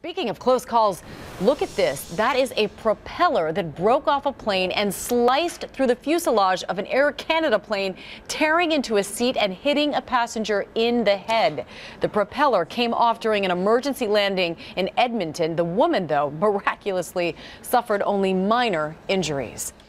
Speaking of close calls, look at this. That is a propeller that broke off a plane and sliced through the fuselage of an Air Canada plane, tearing into a seat and hitting a passenger in the head. The propeller came off during an emergency landing in Edmonton. The woman, though, miraculously suffered only minor injuries.